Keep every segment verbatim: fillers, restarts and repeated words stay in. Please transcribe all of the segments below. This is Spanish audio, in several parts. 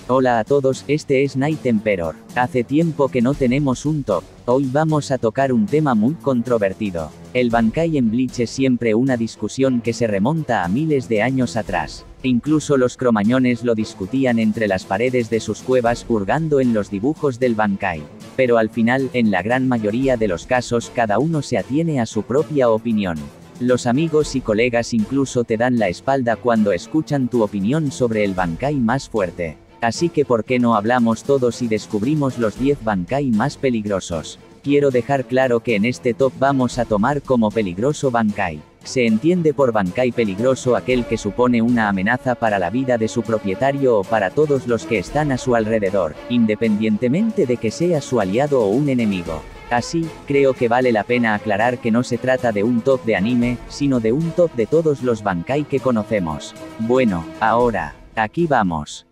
Hola a todos, este es Night Emperor. Hace tiempo que no tenemos un top. Hoy vamos a tocar un tema muy controvertido. El Bankai en Bleach es siempre una discusión que se remonta a miles de años atrás. Incluso los cromañones lo discutían entre las paredes de sus cuevas hurgando en los dibujos del Bankai. Pero al final, en la gran mayoría de los casos, cada uno se atiene a su propia opinión. Los amigos y colegas incluso te dan la espalda cuando escuchan tu opinión sobre el Bankai más fuerte. Así que ¿por qué no hablamos todos y descubrimos los diez Bankai más peligrosos? Quiero dejar claro que en este top vamos a tomar como peligroso Bankai. Se entiende por Bankai peligroso aquel que supone una amenaza para la vida de su propietario o para todos los que están a su alrededor, independientemente de que sea su aliado o un enemigo. Así, creo que vale la pena aclarar que no se trata de un top de anime, sino de un top de todos los Bankai que conocemos. Bueno, ahora, aquí vamos.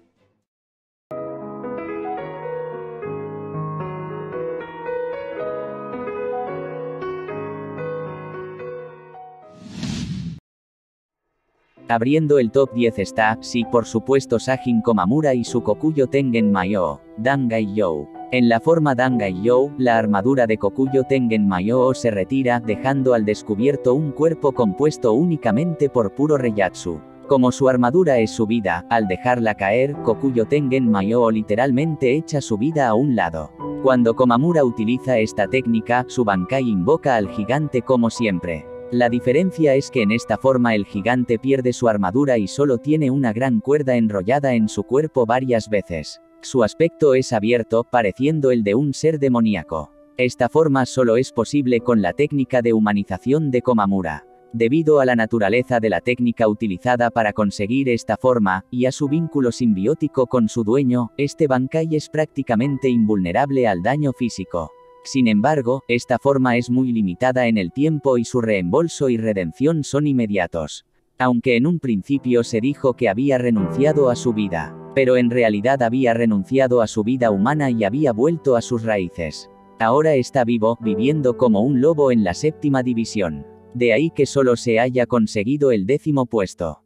Abriendo el top diez está, sí, por supuesto, Sajin Komamura y su Kokuyo Tengen Mayo, Dangai You. En la forma Dangai You, la armadura de Kokuyo Tengen Mayo se retira, dejando al descubierto un cuerpo compuesto únicamente por puro Reiatsu. Como su armadura es su vida, al dejarla caer, Kokuyo Tengen Mayo literalmente echa su vida a un lado. Cuando Komamura utiliza esta técnica, su Bankai invoca al gigante como siempre. La diferencia es que en esta forma el gigante pierde su armadura y solo tiene una gran cuerda enrollada en su cuerpo varias veces. Su aspecto es abierto, pareciendo el de un ser demoníaco. Esta forma solo es posible con la técnica de humanización de Komamura. Debido a la naturaleza de la técnica utilizada para conseguir esta forma, y a su vínculo simbiótico con su dueño, este Bankai es prácticamente invulnerable al daño físico. Sin embargo, esta forma es muy limitada en el tiempo y su reembolso y redención son inmediatos. Aunque en un principio se dijo que había renunciado a su vida, pero en realidad había renunciado a su vida humana y había vuelto a sus raíces. Ahora está vivo, viviendo como un lobo en la séptima división. De ahí que solo se haya conseguido el décimo puesto.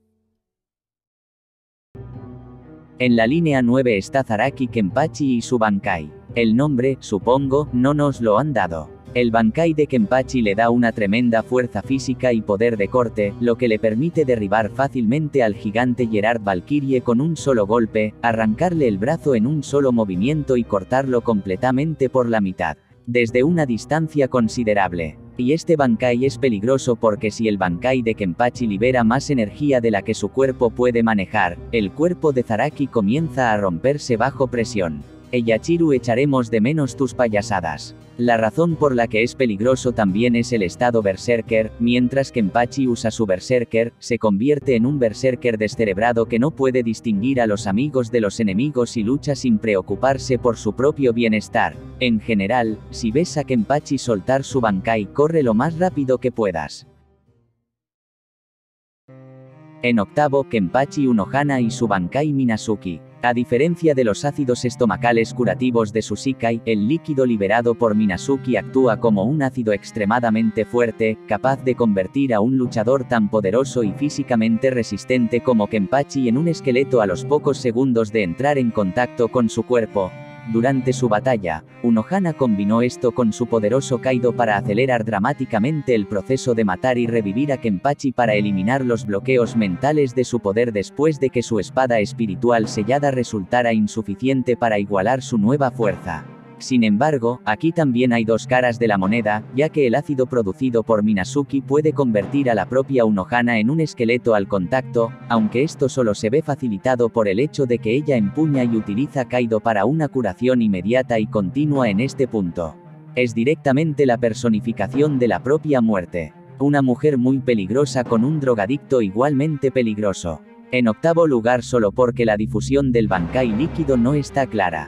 En la línea nueve está Zaraki Kenpachi y su Bankai. El nombre, supongo, no nos lo han dado. El Bankai de Kenpachi le da una tremenda fuerza física y poder de corte, lo que le permite derribar fácilmente al gigante Gerard Valkyrie con un solo golpe, arrancarle el brazo en un solo movimiento y cortarlo completamente por la mitad, desde una distancia considerable. Y este Bankai es peligroso porque si el Bankai de Kenpachi libera más energía de la que su cuerpo puede manejar, el cuerpo de Zaraki comienza a romperse bajo presión. Eiichiro, echaremos de menos tus payasadas. La razón por la que es peligroso también es el estado Berserker. Mientras Kenpachi usa su Berserker, se convierte en un Berserker descerebrado que no puede distinguir a los amigos de los enemigos y lucha sin preocuparse por su propio bienestar. En general, si ves a Kenpachi soltar su Bankai, corre lo más rápido que puedas. En octavo, Kenpachi Unohana y su Bankai Minazuki. A diferencia de los ácidos estomacales curativos de Susikai, el líquido liberado por Minazuki actúa como un ácido extremadamente fuerte, capaz de convertir a un luchador tan poderoso y físicamente resistente como Kenpachi en un esqueleto a los pocos segundos de entrar en contacto con su cuerpo. Durante su batalla, Unohana combinó esto con su poderoso Kaido para acelerar dramáticamente el proceso de matar y revivir a Kenpachi para eliminar los bloqueos mentales de su poder después de que su espada espiritual sellada resultara insuficiente para igualar su nueva fuerza. Sin embargo, aquí también hay dos caras de la moneda, ya que el ácido producido por Minazuki puede convertir a la propia Unohana en un esqueleto al contacto, aunque esto solo se ve facilitado por el hecho de que ella empuña y utiliza Kaido para una curación inmediata y continua en este punto. Es directamente la personificación de la propia muerte. Una mujer muy peligrosa con un drogadicto igualmente peligroso. En octavo lugar, solo porque la difusión del Bankai líquido no está clara.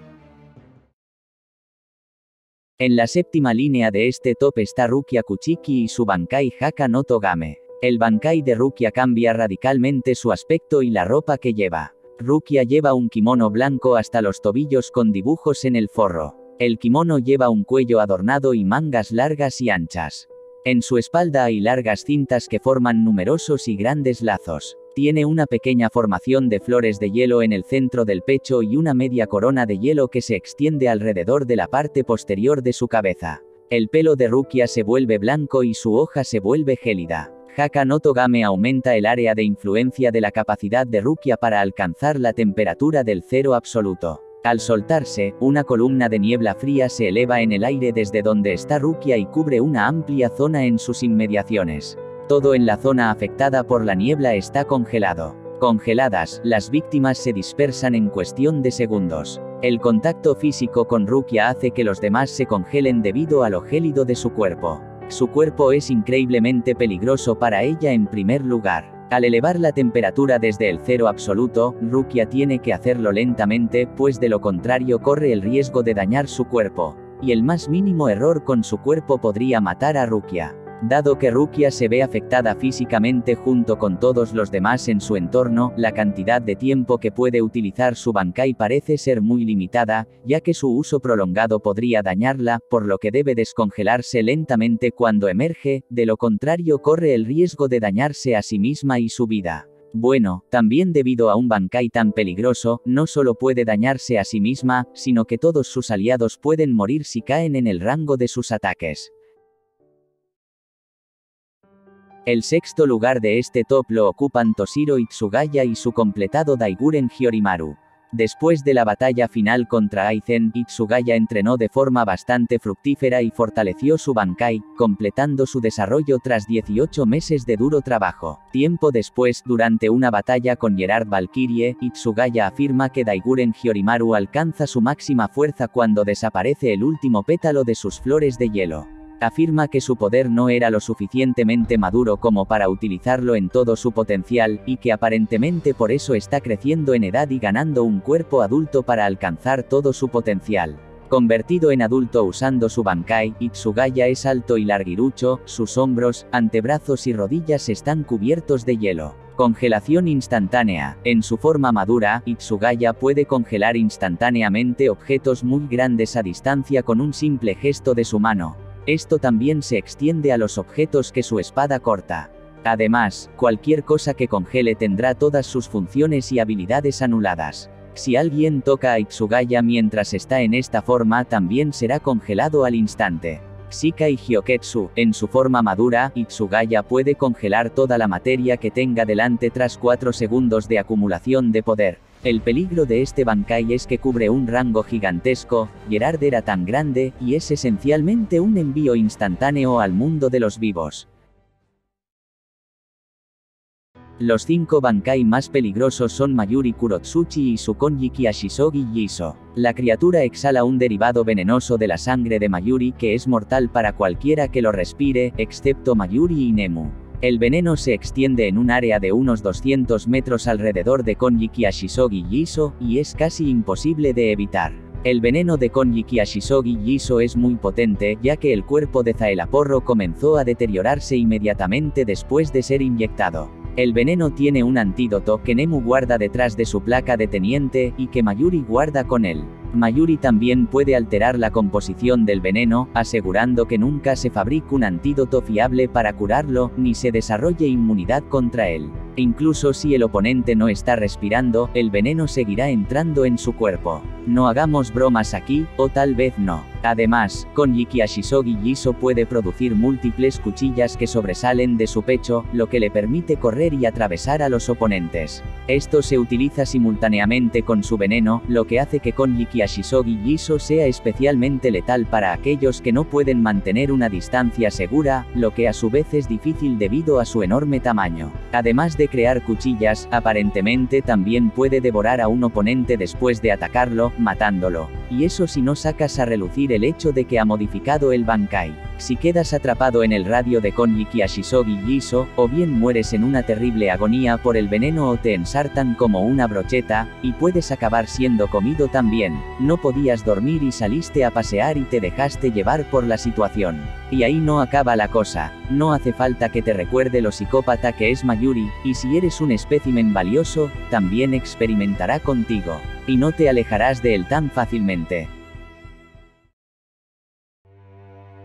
En la séptima línea de este top está Rukia Kuchiki y su Bankai Haka no Togame. El Bankai de Rukia cambia radicalmente su aspecto y la ropa que lleva. Rukia lleva un kimono blanco hasta los tobillos con dibujos en el forro. El kimono lleva un cuello adornado y mangas largas y anchas. En su espalda hay largas cintas que forman numerosos y grandes lazos. Tiene una pequeña formación de flores de hielo en el centro del pecho y una media corona de hielo que se extiende alrededor de la parte posterior de su cabeza. El pelo de Rukia se vuelve blanco y su hoja se vuelve gélida. Haka no Togame aumenta el área de influencia de la capacidad de Rukia para alcanzar la temperatura del cero absoluto. Al soltarse, una columna de niebla fría se eleva en el aire desde donde está Rukia y cubre una amplia zona en sus inmediaciones. Todo en la zona afectada por la niebla está congelado. Congeladas, las víctimas se dispersan en cuestión de segundos. El contacto físico con Rukia hace que los demás se congelen debido a lo gélido de su cuerpo. Su cuerpo es increíblemente peligroso para ella en primer lugar. Al elevar la temperatura desde el cero absoluto, Rukia tiene que hacerlo lentamente, pues de lo contrario corre el riesgo de dañar su cuerpo. Y el más mínimo error con su cuerpo podría matar a Rukia. Dado que Rukia se ve afectada físicamente junto con todos los demás en su entorno, la cantidad de tiempo que puede utilizar su Bankai parece ser muy limitada, ya que su uso prolongado podría dañarla, por lo que debe descongelarse lentamente cuando emerge, de lo contrario corre el riesgo de dañarse a sí misma y su vida. Bueno, también debido a un Bankai tan peligroso, no solo puede dañarse a sí misma, sino que todos sus aliados pueden morir si caen en el rango de sus ataques. El sexto lugar de este top lo ocupan Toshiro Itsugaya y su completado Daiguren Hyorimaru. Después de la batalla final contra Aizen, Itsugaya entrenó de forma bastante fructífera y fortaleció su Bankai, completando su desarrollo tras dieciocho meses de duro trabajo. Tiempo después, durante una batalla con Gerard Valkyrie, Itsugaya afirma que Daiguren Hyorimaru alcanza su máxima fuerza cuando desaparece el último pétalo de sus flores de hielo. Afirma que su poder no era lo suficientemente maduro como para utilizarlo en todo su potencial, y que aparentemente por eso está creciendo en edad y ganando un cuerpo adulto para alcanzar todo su potencial. Convertido en adulto usando su Bankai, Itsugaya es alto y larguirucho, sus hombros, antebrazos y rodillas están cubiertos de hielo. Congelación instantánea. En su forma madura, Itsugaya puede congelar instantáneamente objetos muy grandes a distancia con un simple gesto de su mano. Esto también se extiende a los objetos que su espada corta. Además, cualquier cosa que congele tendrá todas sus funciones y habilidades anuladas. Si alguien toca a Itsugaya mientras está en esta forma también será congelado al instante. Shikai Hyoketsu. En su forma madura, Itsugaya puede congelar toda la materia que tenga delante tras cuatro segundos de acumulación de poder. El peligro de este Bankai es que cubre un rango gigantesco. Gerard era tan grande, y es esencialmente un envío instantáneo al mundo de los vivos. Los cinco Bankai más peligrosos son Mayuri Kurotsuchi y su Konjiki Ashisogi Yiso. La criatura exhala un derivado venenoso de la sangre de Mayuri que es mortal para cualquiera que lo respire, excepto Mayuri y Nemu. El veneno se extiende en un área de unos doscientos metros alrededor de Konjiki Ashisogi Yiso, y es casi imposible de evitar. El veneno de Konjiki Ashisogi Yiso es muy potente, ya que el cuerpo de Zaelaporro comenzó a deteriorarse inmediatamente después de ser inyectado. El veneno tiene un antídoto que Nemu guarda detrás de su placa de teniente, y que Mayuri guarda con él. Mayuri también puede alterar la composición del veneno, asegurando que nunca se fabrique un antídoto fiable para curarlo, ni se desarrolle inmunidad contra él. Incluso si el oponente no está respirando, el veneno seguirá entrando en su cuerpo. No hagamos bromas aquí, o tal vez no. Además, Konjiki Ashisogi Yiso puede producir múltiples cuchillas que sobresalen de su pecho, lo que le permite correr y atravesar a los oponentes. Esto se utiliza simultáneamente con su veneno, lo que hace que Konjiki Ashisogi Yiso sea especialmente letal para aquellos que no pueden mantener una distancia segura, lo que a su vez es difícil debido a su enorme tamaño. Además de crear cuchillas, aparentemente también puede devorar a un oponente después de atacarlo, matándolo. Y eso si no sacas a relucir el hecho de que ha modificado el Bankai. Si quedas atrapado en el radio de Konjiki Ashisogi Yiso, o bien mueres en una terrible agonía por el veneno o te ensartan como una brocheta, y puedes acabar siendo comido también. No podías dormir y saliste a pasear y te dejaste llevar por la situación. Y ahí no acaba la cosa. No hace falta que te recuerde lo psicópata que es Mayuri, y si eres un espécimen valioso, también experimentará contigo. Y no te alejarás de él tan fácilmente.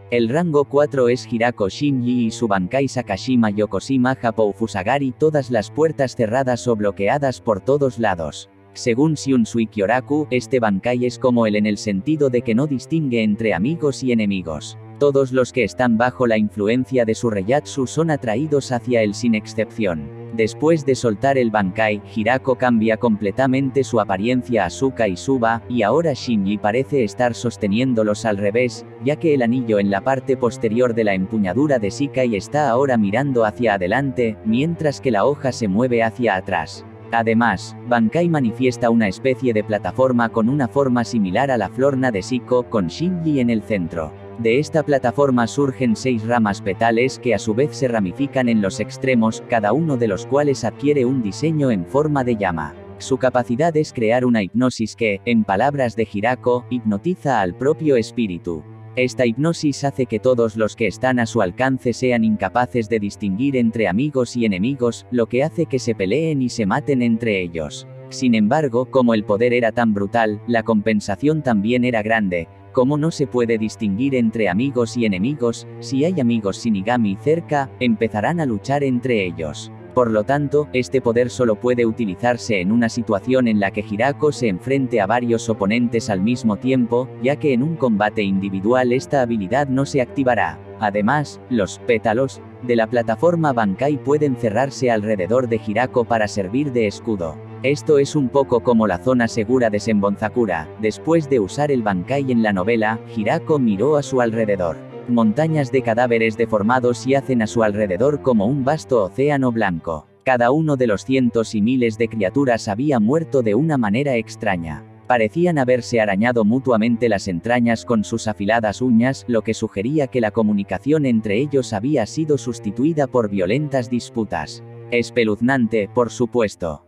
El rango cuatro es Hirako Shinji y su Bankai Sakashima Yokoshima Japou Fusagari, todas las puertas cerradas o bloqueadas por todos lados. Según Shiunsui Kyoraku, este Bankai es como él en el sentido de que no distingue entre amigos y enemigos. Todos los que están bajo la influencia de su Reiyatsu son atraídos hacia él sin excepción. Después de soltar el Bankai, Hirako cambia completamente su apariencia a Suka y Suba, y ahora Shinji parece estar sosteniéndolos al revés, ya que el anillo en la parte posterior de la empuñadura de Shikai está ahora mirando hacia adelante, mientras que la hoja se mueve hacia atrás. Además, Bankai manifiesta una especie de plataforma con una forma similar a la flor Nadeshiko, con Shinji en el centro. De esta plataforma surgen seis ramas petales que a su vez se ramifican en los extremos, cada uno de los cuales adquiere un diseño en forma de llama. Su capacidad es crear una hipnosis que, en palabras de Hirako, hipnotiza al propio espíritu. Esta hipnosis hace que todos los que están a su alcance sean incapaces de distinguir entre amigos y enemigos, lo que hace que se peleen y se maten entre ellos. Sin embargo, como el poder era tan brutal, la compensación también era grande. Como no se puede distinguir entre amigos y enemigos, si hay amigos Shinigami cerca, empezarán a luchar entre ellos. Por lo tanto, este poder solo puede utilizarse en una situación en la que Hirako se enfrente a varios oponentes al mismo tiempo, ya que en un combate individual esta habilidad no se activará. Además, los pétalos de la plataforma Bankai pueden cerrarse alrededor de Hirako para servir de escudo. Esto es un poco como la zona segura de Senbonzakura. Después de usar el Bankai en la novela, Hirako miró a su alrededor. Montañas de cadáveres deformados yacen a su alrededor como un vasto océano blanco. Cada uno de los cientos y miles de criaturas había muerto de una manera extraña. Parecían haberse arañado mutuamente las entrañas con sus afiladas uñas, lo que sugería que la comunicación entre ellos había sido sustituida por violentas disputas. Espeluznante, por supuesto.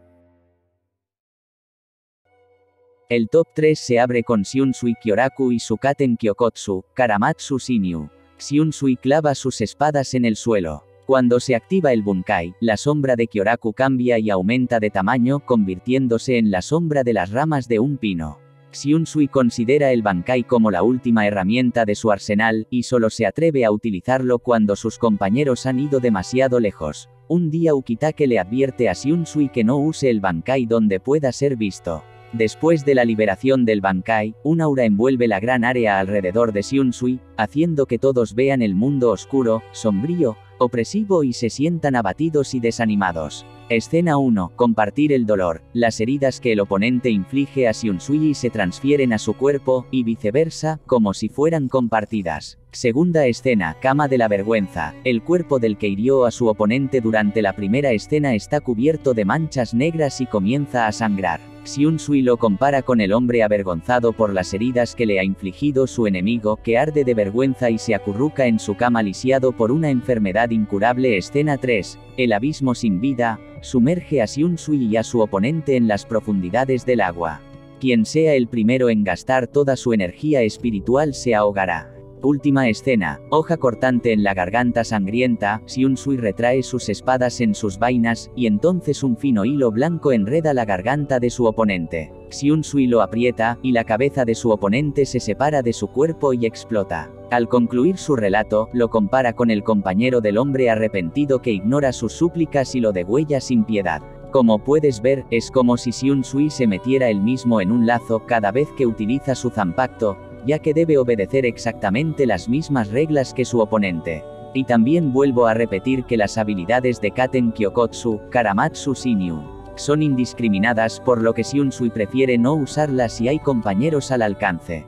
El top tres se abre con Shiunsui Kyoraku y Sukaten Kyokotsu, Karamatsu Shinyu. Shiunsui clava sus espadas en el suelo. Cuando se activa el Bunkai, la sombra de Kyoraku cambia y aumenta de tamaño, convirtiéndose en la sombra de las ramas de un pino. Shiunsui considera el Bankai como la última herramienta de su arsenal, y solo se atreve a utilizarlo cuando sus compañeros han ido demasiado lejos. Un día Ukitake le advierte a Shiunsui que no use el Bankai donde pueda ser visto. Después de la liberación del Bankai, un aura envuelve la gran área alrededor de Shiunsui, haciendo que todos vean el mundo oscuro, sombrío, opresivo y se sientan abatidos y desanimados. Escena uno. Compartir el dolor. Las heridas que el oponente inflige a Shiunsui se transfieren a su cuerpo, y viceversa, como si fueran compartidas. Segunda escena. Cama de la vergüenza. El cuerpo del que hirió a su oponente durante la primera escena está cubierto de manchas negras y comienza a sangrar. Shiunsui lo compara con el hombre avergonzado por las heridas que le ha infligido su enemigo, que arde de vergüenza y se acurruca en su cama lisiado por una enfermedad incurable. Escena tres. El abismo sin vida. Sumerge a Shiunsui y a su oponente en las profundidades del agua. Quien sea el primero en gastar toda su energía espiritual se ahogará. Última escena. Hoja cortante en la garganta sangrienta. Shiunsui retrae sus espadas en sus vainas, y entonces un fino hilo blanco enreda la garganta de su oponente. Shiunsui lo aprieta, y la cabeza de su oponente se separa de su cuerpo y explota. Al concluir su relato, lo compara con el compañero del hombre arrepentido que ignora sus súplicas y lo degüella sin piedad. Como puedes ver, es como si Shiunsui se metiera él mismo en un lazo cada vez que utiliza su Zanpakuto, ya que debe obedecer exactamente las mismas reglas que su oponente. Y también vuelvo a repetir que las habilidades de Katen Kyokotsu, Karamatsu Shinyu, son indiscriminadas, por lo que Shiunsui prefiere no usarlas si hay compañeros al alcance.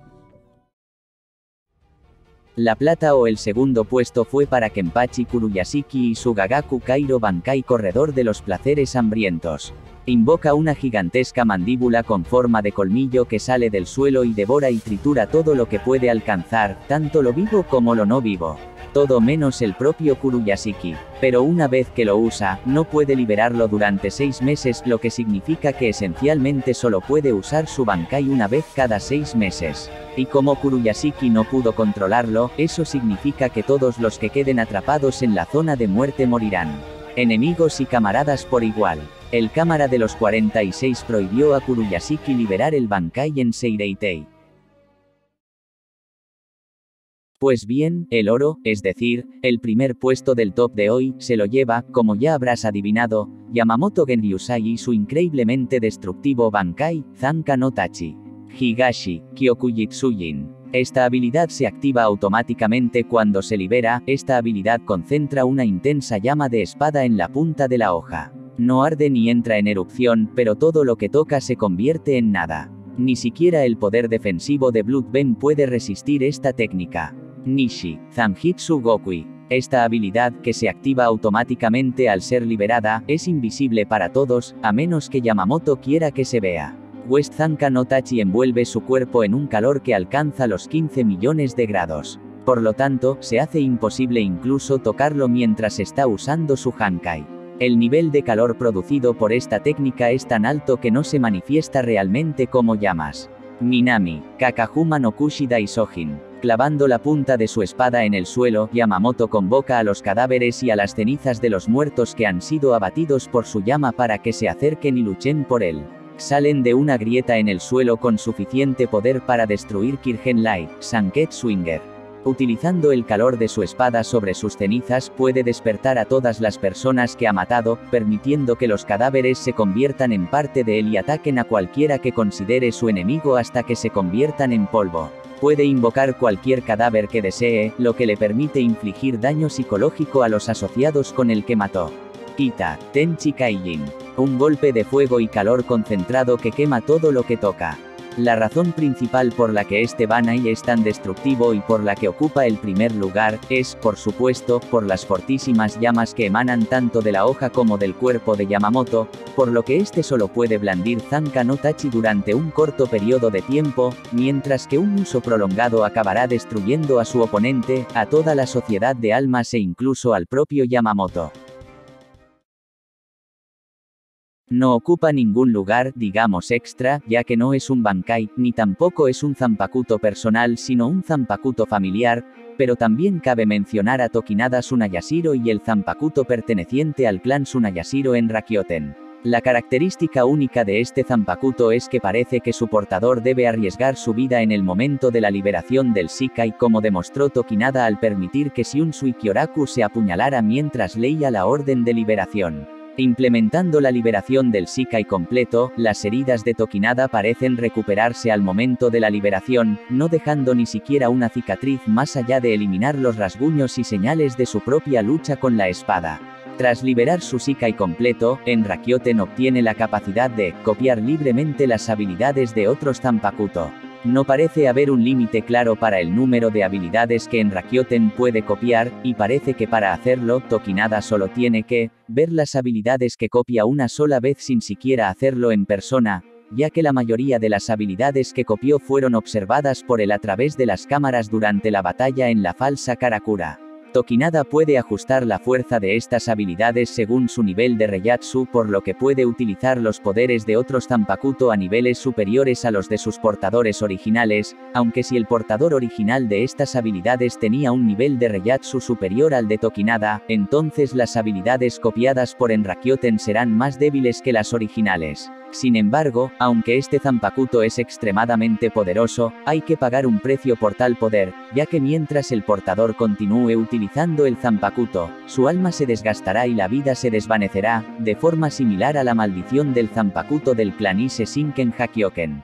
La plata o el segundo puesto fue para Kenpachi Kuruyashiki y su Gagaku Kairo Bankai Corredor de los Placeres Hambrientos. Invoca una gigantesca mandíbula con forma de colmillo que sale del suelo y devora y tritura todo lo que puede alcanzar, tanto lo vivo como lo no vivo. Todo menos el propio Kuruyashiki. Pero una vez que lo usa, no puede liberarlo durante seis meses, lo que significa que esencialmente solo puede usar su Bankai una vez cada seis meses. Y como Kuruyashiki no pudo controlarlo, eso significa que todos los que queden atrapados en la zona de muerte morirán. Enemigos y camaradas por igual. El cámara de los cuarenta y seis prohibió a Kuruyashiki liberar el Bankai en Seireitei. Pues bien, el oro, es decir, el primer puesto del top de hoy, se lo lleva, como ya habrás adivinado, Yamamoto Genryusai y su increíblemente destructivo Bankai, Zanka no Tachi. Higashi, Kyokujitsujin. Esta habilidad se activa automáticamente cuando se libera. Esta habilidad concentra una intensa llama de espada en la punta de la hoja. No arde ni entra en erupción, pero todo lo que toca se convierte en nada. Ni siquiera el poder defensivo de Bloodbane puede resistir esta técnica. Nishi, Zanjitsu Gokui. Esta habilidad, que se activa automáticamente al ser liberada, es invisible para todos, a menos que Yamamoto quiera que se vea. West Zanka no Tachi envuelve su cuerpo en un calor que alcanza los quince millones de grados. Por lo tanto, se hace imposible incluso tocarlo mientras está usando su Hankai. El nivel de calor producido por esta técnica es tan alto que no se manifiesta realmente como llamas. Minami, Kakahuma no Kushida Isojin. Clavando la punta de su espada en el suelo, Yamamoto convoca a los cadáveres y a las cenizas de los muertos que han sido abatidos por su llama para que se acerquen y luchen por él. Salen de una grieta en el suelo con suficiente poder para destruir Kirgenlai, Sanket Swinger. Utilizando el calor de su espada sobre sus cenizas, puede despertar a todas las personas que ha matado, permitiendo que los cadáveres se conviertan en parte de él y ataquen a cualquiera que considere su enemigo hasta que se conviertan en polvo. Puede invocar cualquier cadáver que desee, lo que le permite infligir daño psicológico a los asociados con el que mató. Kita, Tenchi Kaijin. Un golpe de fuego y calor concentrado que quema todo lo que toca. La razón principal por la que este Bankai es tan destructivo y por la que ocupa el primer lugar, es, por supuesto, por las fortísimas llamas que emanan tanto de la hoja como del cuerpo de Yamamoto, por lo que este solo puede blandir Zanka no Tachi durante un corto periodo de tiempo, mientras que un uso prolongado acabará destruyendo a su oponente, a toda la sociedad de almas e incluso al propio Yamamoto. No ocupa ningún lugar, digamos extra, ya que no es un Bankai, ni tampoco es un Zanpakuto personal sino un Zanpakuto familiar, pero también cabe mencionar a Tokinada Tsunayashiro y el Zanpakuto perteneciente al clan Tsunayashiro en Rakyoten. La característica única de este Zanpakuto es que parece que su portador debe arriesgar su vida en el momento de la liberación del Shikai, como demostró Tokinada al permitir que Shiun Suikyoraku se apuñalara mientras leía la orden de liberación. Implementando la liberación del Shikai completo, las heridas de Tokinada parecen recuperarse al momento de la liberación, no dejando ni siquiera una cicatriz más allá de eliminar los rasguños y señales de su propia lucha con la espada. Tras liberar su Shikai completo, en Rakyoten obtiene la capacidad de copiar libremente las habilidades de otros Zanpakuto. No parece haber un límite claro para el número de habilidades que en Rakyoten puede copiar, y parece que para hacerlo, Tokinada solo tiene que ver las habilidades que copia una sola vez sin siquiera hacerlo en persona, ya que la mayoría de las habilidades que copió fueron observadas por él a través de las cámaras durante la batalla en la falsa Karakura. Tokinada puede ajustar la fuerza de estas habilidades según su nivel de Reiyatsu, por lo que puede utilizar los poderes de otros Zanpakuto a niveles superiores a los de sus portadores originales, aunque si el portador original de estas habilidades tenía un nivel de Reiyatsu superior al de Tokinada, entonces las habilidades copiadas por en Rakyoten serán más débiles que las originales. Sin embargo, aunque este Zanpakuto es extremadamente poderoso, hay que pagar un precio por tal poder, ya que mientras el portador continúe utilizando el Zanpakuto, su alma se desgastará y la vida se desvanecerá, de forma similar a la maldición del Zanpakuto del clan Ise Shinken Hakyoken.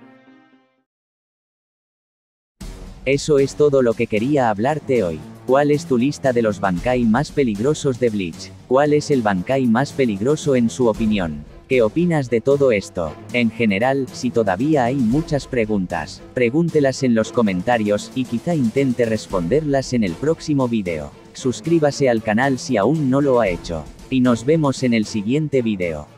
Eso es todo lo que quería hablarte hoy. ¿Cuál es tu lista de los Bankai más peligrosos de Bleach? ¿Cuál es el Bankai más peligroso en su opinión? ¿Qué opinas de todo esto? En general, si todavía hay muchas preguntas, pregúntelas en los comentarios, y quizá intente responderlas en el próximo vídeo. Suscríbase al canal si aún no lo ha hecho. Y nos vemos en el siguiente vídeo.